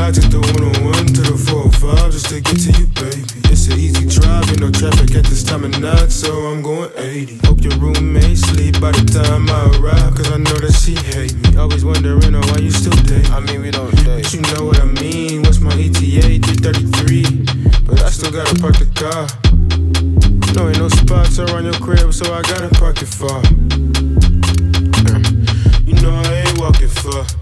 I took the 101 to the 405 just to get to you, baby. It's an easy drive, ain't no traffic at this time of night, so I'm going 80. Hope your roommate sleep by the time I arrive, cause I know that she hate me. Always wondering, oh, why you still date? I mean, we don't date. But you know what I mean. What's my ETA? 333. But I still gotta park the car. No, ain't no spots around your crib, so I gotta park it far. You know I ain't walking far.